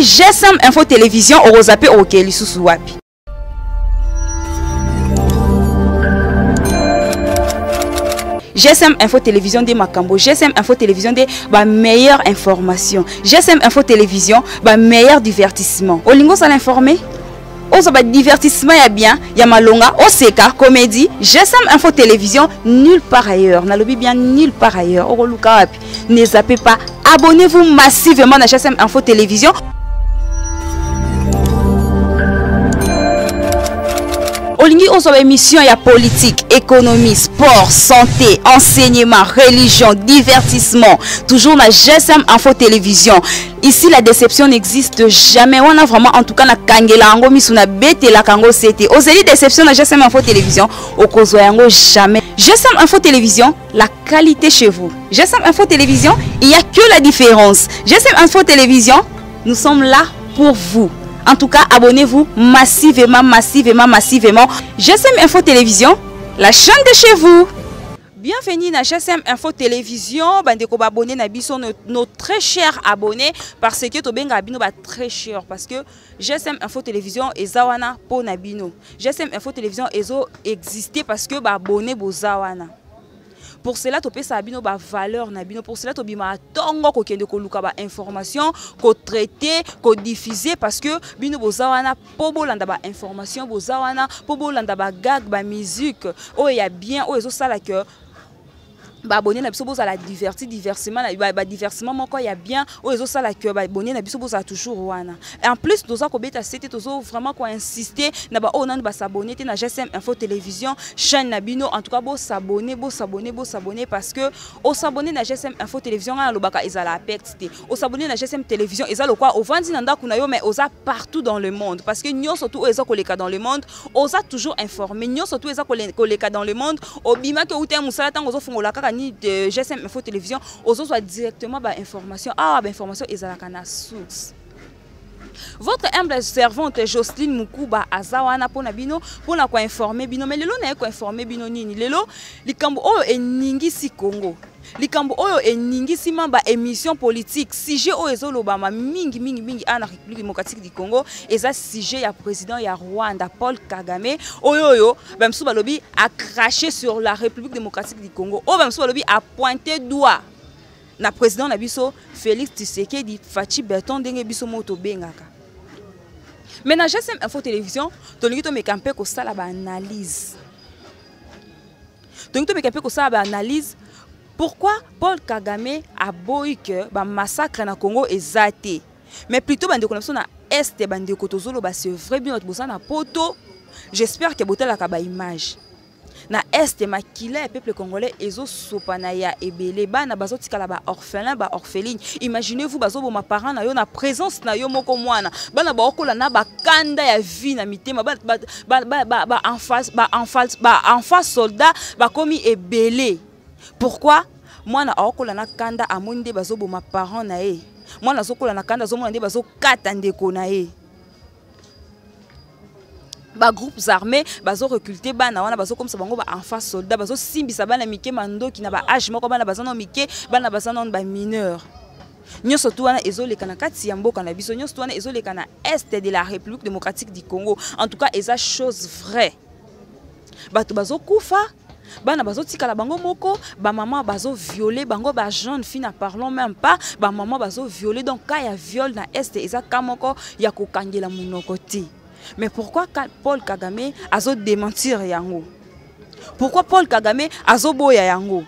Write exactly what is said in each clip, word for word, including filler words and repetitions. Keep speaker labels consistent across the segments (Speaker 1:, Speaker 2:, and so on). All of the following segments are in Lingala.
Speaker 1: G S M Info Télévision okozape okeli susu wapi. G S M Info Télévision de Makambo, G S M Info Télévision de ba meilleure information, G S M Info Télévision ba meilleur divertissement. Olingo ça l'informer. Ozo ba divertissement ya bien, ya malonga, oseka, comédie, G S M Info Télévision nulle part ailleurs. Na lobi bien nulle part ailleurs. Oroluka wapi. Ne zappez pas. Abonnez-vous massivement à G S M Info Télévision. Olingi ozo émission ya politique, économie, sport, santé, enseignement, religion, divertissement. Toujours la G S M Info Télévision. Ici la déception n'existe jamais. On a vraiment en tout cas na kangela ango misuna bete la kango c'était. Ozeli déception na G S M Info Télévision. Okozo yango jamais. G S M Info Télévision, la qualité chez vous. G S M Info Télévision, il n'y a que la différence. G S M Info Télévision, nous sommes là pour vous. En tout cas, abonnez-vous massivement, massivement, massivement. G S M Info Télévision, la chaîne de chez vous. Bienvenue dans G S M Info Télévision. Bandeko ba abonné na biso nos, nos très chers abonnés parce que to benga abino ba très cher parce que G S M Info Télévision ezawana po na bino. G S M Info Télévision ezo exister parce que ba abonné bo zawana. Pour cela, tu peux savoir ba valeur na bino. Pour cela, tu bima tongo ko kende ko luka ba information, ko traiter, ko diffuser parce que bino bozawana po bolanda ba information, bozawana po bolanda ba gag, ba musique. Oh il y a bien, oh ezo sala que ba abonné na biso boza la diverti diversement ba, ba diversement moko ya bien o ezo sala que ba abonné na biso boza toujours wana. Et en plus toza ko beta c'était tozo vraiment ko insister na ba o nan ba s'abonner te na G S M Info Télévision chaîne na bino en tout cas bo s'abonner bo s'abonner bo s'abonner parce que o s'abonner na G S M Info Télévision na lobaka ezala perte o s'abonner na G S M Télévision ezala quoi o vandi na ndako na yo mais oza partout dans le monde parce que nyo surtout ezo koleka dans le monde oza toujours informé nyo surtout ezo koleka dans le monde obima ke ute musala tango zo fungola kaka ni de G S M Info Télévision ozo soit directement ba information ah ba information ezalaka na source. Votre humble servante Jocelyne Mukuba azawana pona bino pona ko informer bino mais lelo na ko informer bino nini lelo likambo oyo eningisi Congo likambo oyo eningisi mamba émission politique sujet oyo ezolobama mingi mingi mingi ana République démocratique du Congo eza sujet ya président ya Rwanda Paul Kagame oyo oyo bamsu balobi a craché sur la République démocratique du Congo oyo bamsu balobi a pointé doigt na président na biso Félix Tshisekedi Fachi Berton ndenge biso moto bengaka. Mais na G S M Info Télévision tolingi to mekampe ko sala ba analyse tolingi to mekampe ko sala ba analyse. Pourquoi Paul Kagame a boyi que ba massacre na Congo ezate mais plutôt bande connexion na est bande ko tozolo ba c'est vrai bien notre bossa na poto. J'espère que botela ka ba image na est makila peuple congolais ezo sopana ya ebele bana bazo tikala ba orphelin ba orpheline. Imaginez-vous bazo bo ma parents na yo na présence na yo moko mwana bana ba okola na ba kanda ya vie na mitema ba ba ba ba, ba en face ba en face ba en face soldat ba komi ebele. Pourquoi moi na okola na kanda amonde bazo bo ma parents na e moi na zokola na kanda zo mona nde bazo kata ndeko na e ba groupes armés bazo recruter bana wana bazo comme ça bango ba en face soldat bazo simbisa bana mike mando ki na ba âge moko bana bazana mike bana bazana ba mineur nyoso tu wana ezoleka na kati ya mboka na biso nyoso tu wana ezoleka na est de la République démocratique du Congo. En tout cas eza chose vraie bato bazo kufa bana bazo tikala bango moko ba maman bazo violer bango ba jeune fille na parlons même pas ba maman bazo violer donc ka ya viol na est eza kamoko ya kokangela munoko ti. Mais pourquoi Paul Kagame a zo démentir yango? Pourquoi Paul Kagame a zo boya yango?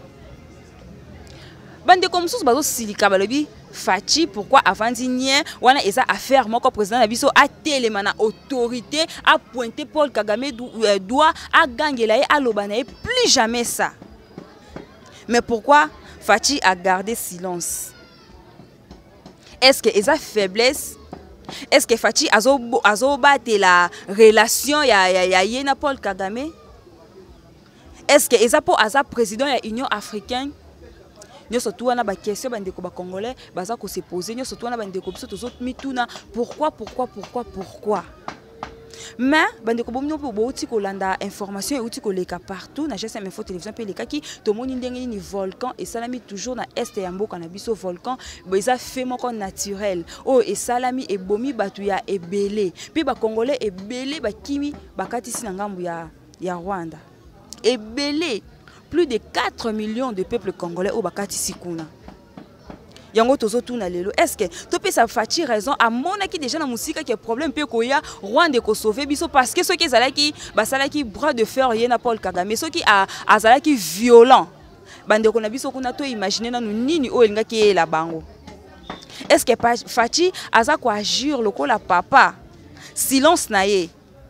Speaker 1: Bande comme sous bazo silika balobi Fachi pourquoi avant d'igner wana eza affaire moko président na biso a telema na autorité a pointé Paul Kagame doit a gangela et a lobana et plus jamais ça. Mais pourquoi Fachi a gardé silence? Est-ce que eza faiblesse? Est-ce que Fachi azo azo battre la relation ya ya ya yena Paul Kagame? Est-ce que eza po aza président ya Union africaine? Nous surtout on a ba question bande ko ba congolais baza ko se poser nous surtout on a bande ko biso tozo mituna pourquoi pourquoi pourquoi pourquoi mais bande ko bomino po bouti ko landa information et outi ko leka partout na G S M Info télévision pe leka ki to moni ndenge ni volcan et salami toujours na est ya mboka na biso volcan beza fait moko naturel oh et salami et bomi batu ya ebele puis ba congolais ebele ba kimi bakatisi na ngambu ya ya Rwanda ebele plus de quatre millions de peuples congolais au bakatisi kuna. Yango tozo tuna lelo est-ce que to pe ça Fachi raison à mona qui déjà na musika qui problème pe ko ya Rwanda ko sauver biso parce que ceux qui zalaki basalaki bras de fer yena Paul Kagame ceux qui a azalaki violent bande ko na biso kuna to imaginer na nini o elinga ki la bango. Est-ce que Fachi aza ko agir lokola papa silence na ye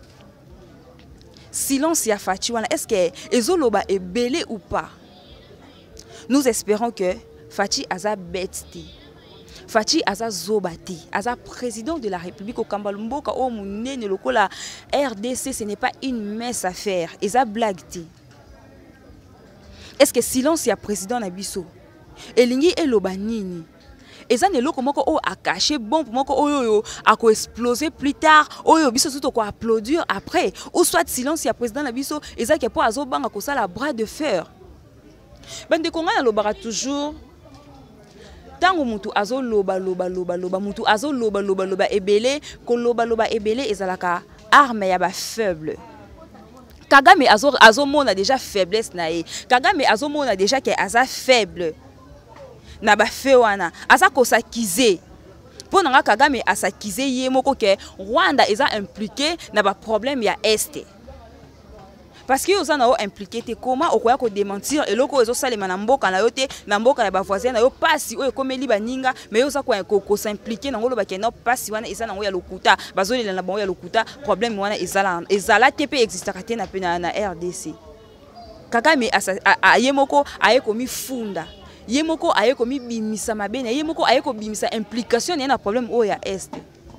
Speaker 1: silence ya Fachi wana est-ce que ezoloba ebele ou pas? Nous espérons que Fachi aza bête. Fachi aza zobati, aza président de la République au Kambalumboka au munene lokola R D C, ce n'est pas une mince affaire. Eza blagti. Est-ce que silence ya président na biso? Elingi eloba nini? Eza ne loko moko o a caché bombe moko oyo yo a ko exploser plus tard oyo biso tout ko applaudir après ou soit silence ya président na biso eza ke po azo banga ko sala bras de fer. Bande konga na lobara toujours tango mutu azo loba loba loba loba mutu azo loba loba loba ebele ko loba loba ebele ezalaka arme ya ba faible. Kagame azo azo mona déjà faiblesse na ye. Kagame azo mona déjà que aza faible. Na ba fe wana aza ko sakize. Po nanga Kagame asakize ye moko ke Rwanda eza impliqué na ba problème ya este. Parce que vous avez impliqué te comment au quoi démentir et loko ezo salema na mboka na yote na mboka ya ba voisin na yo pasi o ekomeli baninga mais oza ko ko s'impliquer na ngolo ba keno pasi wana eza na ngo ya lokuta bazolela na bango ya lokuta problème wana ezala ezala te pe existaka te na pe na R D C. Kagame ayemoko ayekomi funda yemoko ayekomi bimisa mabene yemoko ayeko bimisa implication na problème o ya est.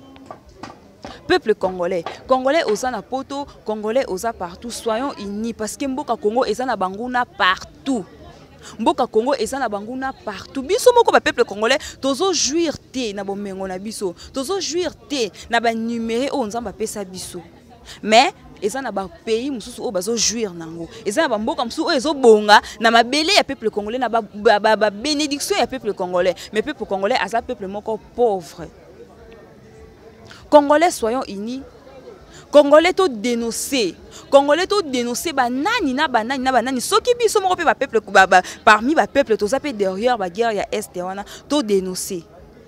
Speaker 1: Peuple congolais, congolais osa na poto, congolais osa partout, soyons unis parce que mboka Congo eza na banguna partout. Mboka Congo eza na banguna partout. Biso moko ba peuple congolais tozo jouir te na bomengo na biso. Tozo jouir te na ba numéré o nzamba pesa biso. Mais eza na ba pays mususu o bazo jouir nango. Eza na ba mboka mususu o ezo bonga na mabele ya peuple congolais na ba, ba, ba, ba bénédiction ya peuple congolais. Mais peuple congolais asa peuple moko pauvre. Congolais, soyons unis. Congolais, tout dénoncer. Congolais, tout dénoncer. Banani na banani na banani. Ce qui biso moko pe ba peuple parmi ba peuple tout ça pe derrière ba guerre ya est wana tout dénoncer.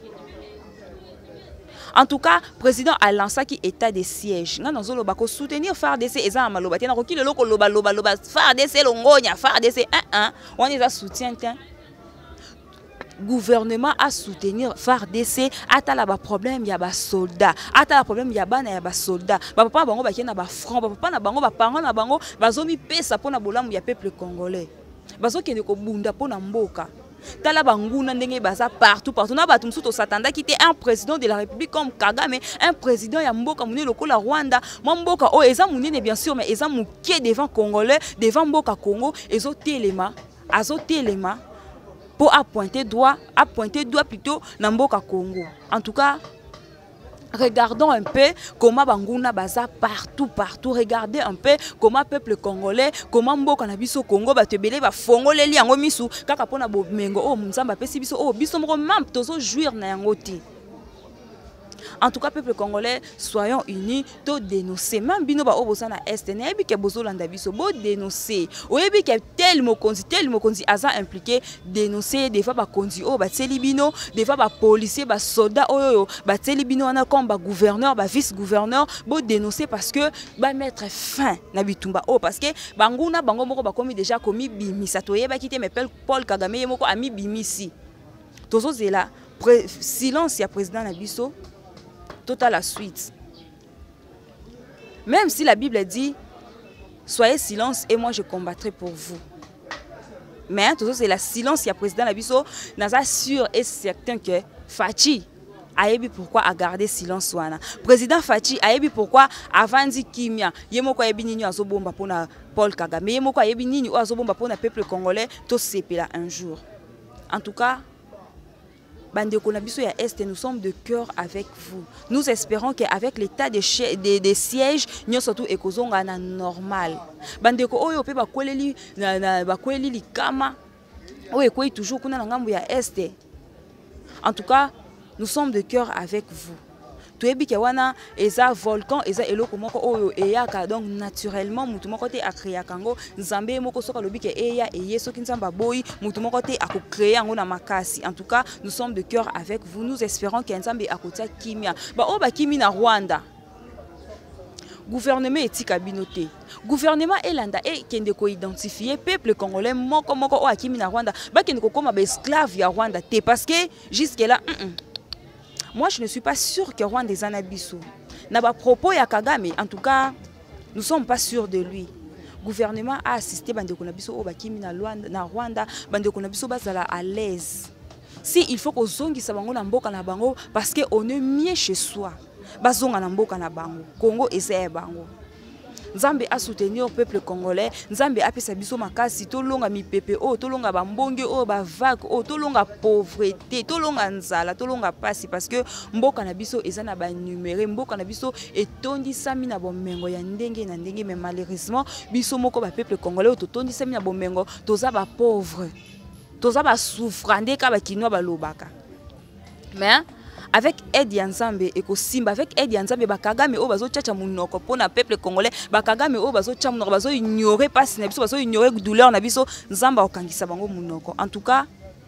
Speaker 1: En tout cas, président a lancé qui état de siège. Nga nozolo ba ko soutenir F A R D C eza maloba te na ko ki lelo loba loba loba F A R D C longonya F A R D C un un on est à soutien tiens. Gouvernement a soutenir F A R D C atala ba problème ya ba soldat atala problème ya bana ya ba soldat ba papa bango ba kena ba franc ba papa na bango ba parents na bango bazomi pesa pona bolamu ya peuple congolais bazo kende ko bunda pona mboka tala banguna ndenge baza partout partout na batumsu to satanda qui était un président de la République comme Kagame un président ya mboka munene lokola Rwanda mo mboka o eza munene bien sûr mais eza mukie devant congolais devant mboka Congo ezo telema azo telema pour appointer doigt, appointer doigt plutôt Namboka Congo. En tout cas, regardons un peu comment Banguna baza partout, partout. Regardez un peu comment peuple congolais, comment Mboka na biso Congo ba tebele ba fongole li yango misu kaka pona bo mengo oh mzamba pesi biso oh biso moko mam tozo jouir na yango te. En tout cas, peuple congolais, soyons unis, to dénoncer. Même bino ba obosa na est, ne yebi ke bozo landa biso, bo dénoncer. O yebi ke tel mokonzi, tel mokonzi aza impliqué, dénoncer des fois ba konzi o ba tseli bino, des fois ba policier, ba soldat o yo, ba tseli bino wana comme ba gouverneur, ba vice-gouverneur, bo dénoncer parce que ba mettre fin na bitumba o parce que banguna bango moko ba komi déjà komi bimisa to yeba kité me Paul Kagame moko ami bimisi. Tozo zela silence ya président na biso. Tout à la suite. Même si la Bible dit soyez silence et moi je combattrai pour vous. Mais hein, tout ça c'est la silence. Il y a président Nabiso. Naza sûr et certain que Fachi a ébi pourquoi a gardé silence wana. Président Fachi a ébi pourquoi avant dit kimia. Yemo kwa yebi nini azobomba pona Paul Kagame. Yemo kwa yebi nini azobomba pona peuple congolais. Tout c'est là un jour. En tout cas. bandeko na biso ya Est, nous sommes de cœur avec vous. Nous espérons qu'avec l'état des de, de sièges, nous surtout ekozonga na normal. Bandeko oyo pe bakweleli na, na bakweleli likama oyo ekoyi toujours kuna na ngambo ya Est. En tout cas, nous sommes de cœur avec vous. Toyebi ke wana eza volcan eza eloko moko oyo eyaka, donc naturellement mutu moko te akrea kango nzambe moko soka lobi ke eya eye soki nzamba boyi mutu moko te ako créer yango na makasi. En tout cas, nous sommes de cœur avec vous. Nous espérons que nzambe akotia kimia ba o ba kimi na Rwanda. Gouvernement etika binoté. Gouvernement elanda e kende ko identifier peuple congolais moko moko o akimi na Rwanda ba kende ko koma ba esclave ya Rwanda te, parce que jusque là mm -mm. Moi, je ne suis pas sûr que Rwanda est un abisso. N'a pas propos ya Kagame. En tout cas, nous ne sommes pas sûrs de lui. Le gouvernement a assisté bande konabiso au bakimi na Rwanda, na Rwanda, bande konabiso bazala à l'aise. Si il faut qu'on zongi sa bango na mboka na bango parce que on est mieux chez soi. Bazonga na mboka na bango. Congo essaie bango. Nzambe a soutenir le peuple congolais. Nzambe a pesa biso makasi to longa mi pepe o to longa ba mbonge o ba vague o to longa pauvreté to longa nzala to longa pasi, parce que mboka na biso eza na ba numéré, mboka na biso etondi sami na bomengo ya ndenge na ndenge, mais malheureusement biso moko ba peuple congolais to tondi sami na bomengo toza ba pauvre toza ba souffrande ka ba kinwa ba lobaka. Mais avec aide ya Nzambe eko simba, avec aide ya Nzambe bakagame o bazo tchacha munoko pona peuple congolais, bakagame o bazo tcha munoko bazo ignorer passe na biso, bazo ignorer douleur na biso, Nzamba okangisa bango munoko. En tout cas,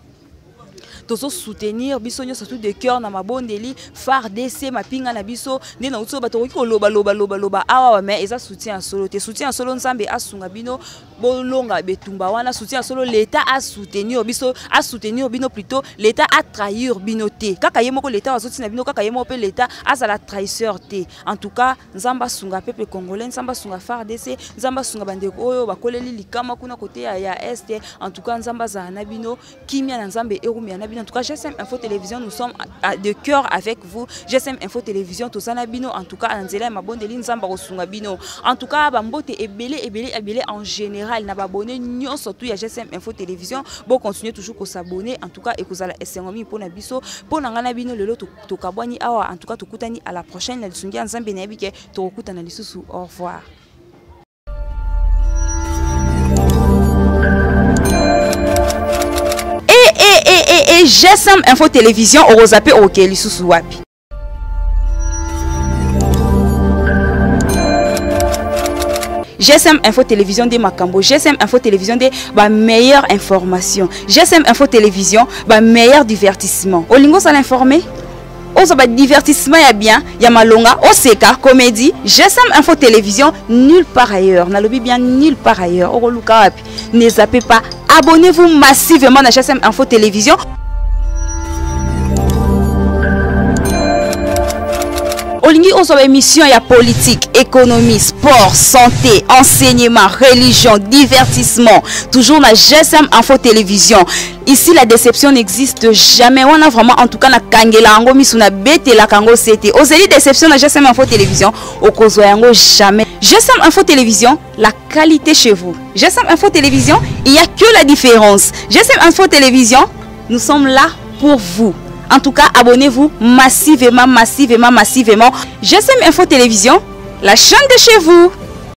Speaker 1: tozo soutenir biso nyo surtout de cœur na mabondeli F A R D C mapinga na biso nde na utso bato ko loba loba loba loba awa, mais eza soutien solo te, soutien solo Nzambe asunga bino bolonga betumba wana, soutien solo l'état a soutenir biso, a soutenir bino plutôt l'état a trahir bino te, kaka yemoko l'état azoti na bino, kaka yemoko pe l'état azala trahisseur te. En tout cas, Nzamba sunga peuple congolais, Nzamba sunga F A R D C, Nzamba sunga bandeko oyo bakoleli likama kuna kote ya, ya Est. En tout cas, Nzamba za na bino kimia na Nzambe erumi na bino. En tout cas, G S M Info Télévision, nous sommes de cœur avec vous. G S M Info Télévision, tout ça na bino. En tout cas, Anzela mabondeli Nzamba osunga bino. En tout cas, bambote ebele ebele ebele en général na babonné nyon surtout ya G S M Info Télévision. Bon, continuez toujours à s'abonner. En tout cas, et que vous allez essayer pour na biso, pour na bino le lot to kabwani awa. En tout cas, to kutani à la prochaine. Na lisungi Nzambe na yebike to kutana lisusu. Au revoir. Et G S M Info Télévision au Rosapé au Keli Susuwapi. G S M Info Télévision de Makambo, G S M Info Télévision de ba meilleure information, G S M Info Télévision ba meilleur divertissement. Olingo ça l'informer? Ozo ba divertissement ya bien, ya malonga, oseka, comédie, G S M Info Télévision nulle part ailleurs. Na lobi bien nulle part ailleurs. Oroluka wapi. Ne zappez pas. Abonnez-vous massivement à G S M Info Télévision. Olingi ozo émission ya politique, économie, sport, santé, enseignement, religion, divertissement. Toujours na G S M Info Télévision. Ici la déception n'existe jamais. On a vraiment en tout cas na kangela ango misuna bete la kango c'était. Ozeli déception na G S M Info Télévision. Okozo yango jamais. G S M Info Télévision, la qualité chez vous. G S M Info Télévision, il n'y a que la différence. G S M Info Télévision, nous sommes là pour vous. En tout cas, abonnez-vous massivement, massivement, massivement. G S M Info Télévision, la chaîne de chez vous.